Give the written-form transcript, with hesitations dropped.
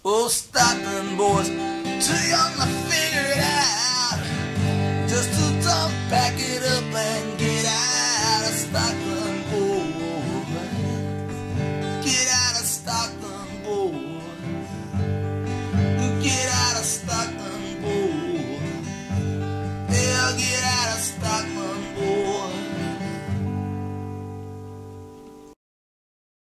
Oh, stop them boys, too young to figure it out. Just a dumb package